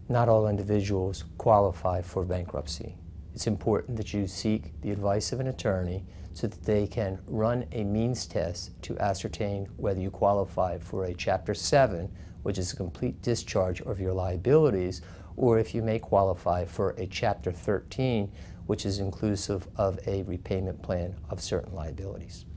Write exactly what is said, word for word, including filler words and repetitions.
Not all individuals qualify for bankruptcy. It's important that you seek the advice of an attorney so that they can run a means test to ascertain whether you qualify for a Chapter seven, which is a complete discharge of your liabilities, or if you may qualify for a Chapter thirteen, which is inclusive of a repayment plan of certain liabilities.